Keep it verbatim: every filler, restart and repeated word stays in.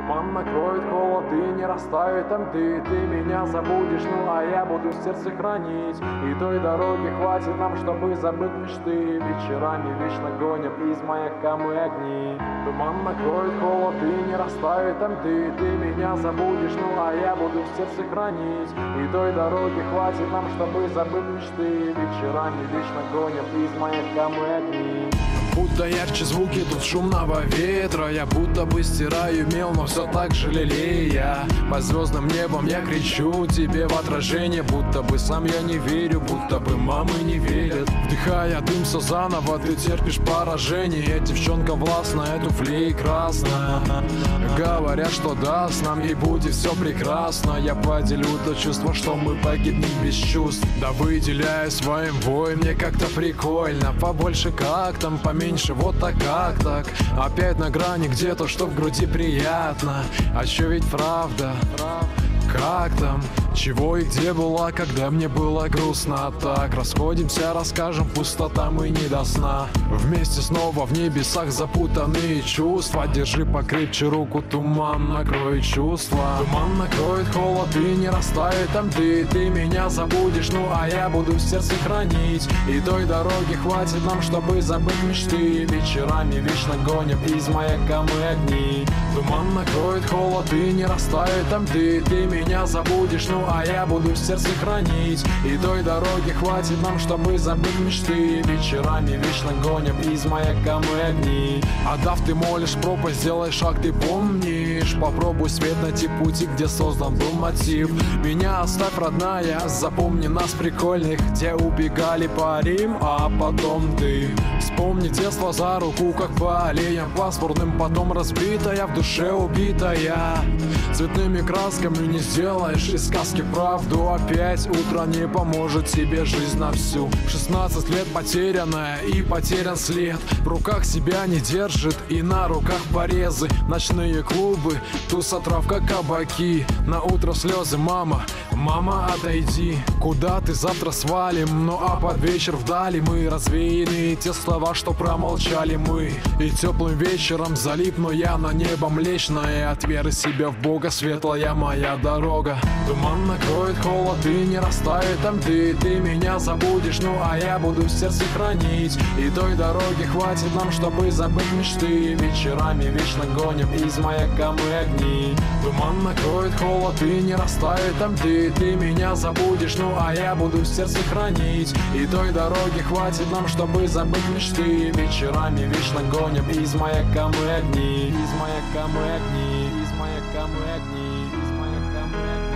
Туман накроет холод и не растает там ты. Ты меня забудешь, ну а я буду в сердце хранить. И той дороги хватит нам, чтобы забыть мечты. Вечерами вечно гоним из маяка мы огни. Туман накроет холод и не растает там ты. Ты меня забудешь, ну а я буду в сердце хранить. И той дороги хватит нам, чтобы забыть мечты. Вечерами вечно гоним из маяка мы огни. Будто ярче звуки тут шумного ветра. Я будто бы стираю мел, но все так же лелея. По звездным небом я кричу тебе в отражение. Будто бы сам я не верю, будто бы мамы не верят. Вдыхая дым все заново, ты терпишь поражение. Девчонка властная, туфли красная. Говорят, что даст нам и будет все прекрасно. Я поделю то чувство, что мы погибнем без чувств. Да выделяю своим воем, мне как-то прикольно. Побольше как там, поменьше вот так как так. Опять на грани где-то, что в груди приятно. А чё ведь правда? Как там? Чего и где была, когда мне было грустно? Так, расходимся, расскажем, пустота, мы не до сна. Вместе снова в небесах запутанные чувства. Держи покрепче руку, туман накроет чувства. Туман накроет холод и не растает там ты. Ты меня забудешь, ну а я буду в сердце хранить. И той дороги хватит нам, чтобы забыть мечты. Вечерами вечно гоним из маяка мы огни. Туман накроет холод и не растает там ты. Ты меня забудешь, ну а я буду в сердце хранить. И той дороги хватит нам, чтобы забыть мечты. Вечерами вечно гоним из маяка мы огни. Отдав ты молишь пропасть, сделай шаг, ты помнишь. Попробуй свет найти пути, где создан был мотив. Меня оставь, родная, запомни нас прикольных, где убегали по Рим, а потом ты. Вспомни детство за руку, как по аллеям пасмурным, потом разбитая, в душе убитая. Цветными красками не сделаешь из сказки правду. Опять утро не поможет тебе жизнь на всю. В шестнадцать лет потерянная и потерян след. В руках себя не держит и на руках порезы. Ночные клубы, туса, травка, кабаки. На утро слезы, мама, мама, отойди. Куда ты завтра свалим? Ну а под вечер вдали мы развеяны те слова, что промолчали мы. И теплым вечером залипну я на небо млечное. От веры себя в Бога светлая моя дорога. Туман накроет холод и не растает там ты. Ты меня забудешь, ну а я буду в сердце хранить. И той дороги хватит нам, чтобы забыть мечты. Вечерами вечно гоним из маяка мы огни. Туман накроет холод и не растает там ты. Ты меня забудешь, ну а я буду в сердце хранить. И той дороги хватит нам, чтобы забыть мечты. Вечерами вечно гоним из маяка мы огни. Из маяка мы огни. Из маяка мы огни. Из маяка мы огни.